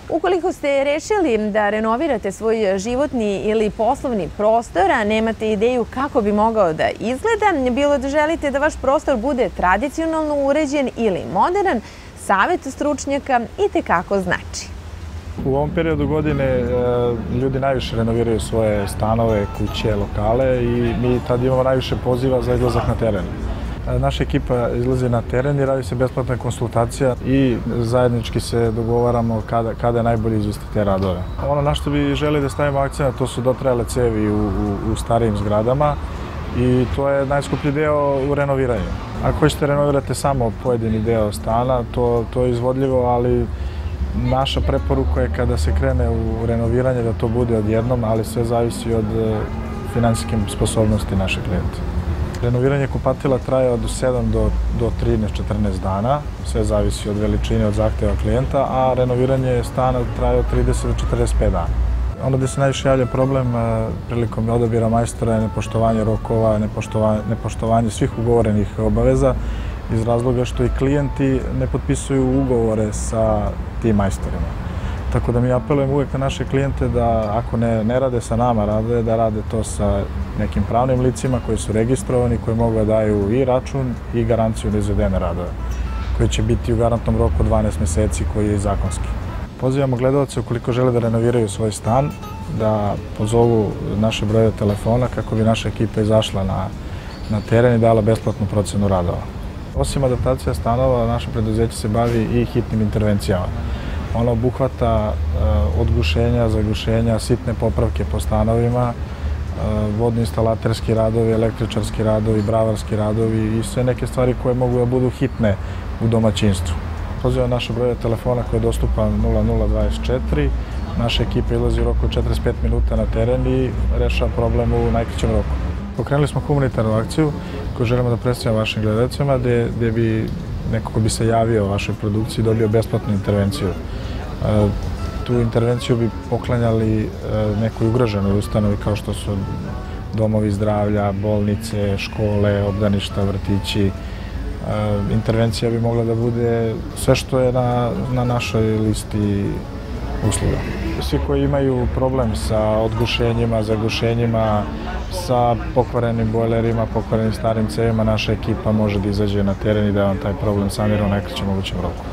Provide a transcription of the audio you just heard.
Ukoliko ste rešili da renovirate svoj životni ili poslovni prostor, a nemate ideju kako bi mogao da izgleda, bilo da želite da vaš prostor bude tradicionalno uređen ili modern, savet stručnjaka itekako znači. U ovom periodu godine ljudi najviše renoviraju svoje stanove, kuće, lokale i mi tad imamo najviše poziva za izlazak na teren. Naša ekipa izlazi na teren i radi se besplatna konsultacija i zajednički se dogovaramo kada je najbolje izvesti te radove. Ono na što bi želi da stavimo akcent, to su dotrajale cevi u starijim zgradama i to je najskuplji deo u renoviranju. Ako hoćete renovirate samo pojedini deo stana, to je izvodljivo, ali naša preporuka je kada se krene u renoviranje da to bude odjednom, ali sve zavisi od finansijske sposobnosti našeg klijenta. Renoviranje kupatila traje od 7 do 13-14 dana, sve zavisi od veličine, od zahteva klijenta, a renoviranje stana traje od 30 do 45 dana. Ono gde se najviše javlja problem prilikom odabira majstora je nepoštovanje rokova, nepoštovanje svih ugovorenih obaveza, iz razloga što i klijenti ne potpisuju ugovore sa tim majstorima. Tako da mi apelujemo uvek na naše klijente da ako ne rade sa nama, da rade to sa nekim pravnim licima koji su registrovani, koji mogu da daju i račun i garanciju na izvedene radove, koji će biti u garantnom roku 12 meseci koji je zakonski. Pozivamo gledalce ukoliko žele da renoviraju svoj stan, da pozovu naše brojeve telefona kako bi naša ekipa izašla na teren i dala besplatnu procenu radova. Osim adaptacija stanova, naše preduzeće se bavi i hitnim intervencijama. Ono obuhvata od gušenja, zagušenja, sitne popravke po stanovima, vodno-instalaterski radovi, električarski radovi, bravarski radovi i sve neke stvari koje mogu da budu hitne u domaćinstvu. Pozivam naše broje telefona koji je dostupan 0024. Naša ekipa ilazi u roku 45 minuta na teren i rešava problem u najkraćem roku. Pokrenuli smo humanitarnu akciju koju želimo da predstavimo vašim gledalcima, gde bi neko ko bi se javio vašoj produkciji dobio besplatnu intervenciju. Tu intervenciju bi poklanjali nekoj ugroženoj ustanovi kao što su domovi zdravlja, bolnice, škole, obdaništa, vrtići. Intervencija bi mogla da bude sve što je na našoj listi usluga. Svi koji imaju problem sa odgušenjima, zagušenjima, sa pokvarenim bojlerima, pokvarenim starim cevima, naša ekipa može da izađe na teren i da vam taj problem sanira u najkraćem mogućem roku.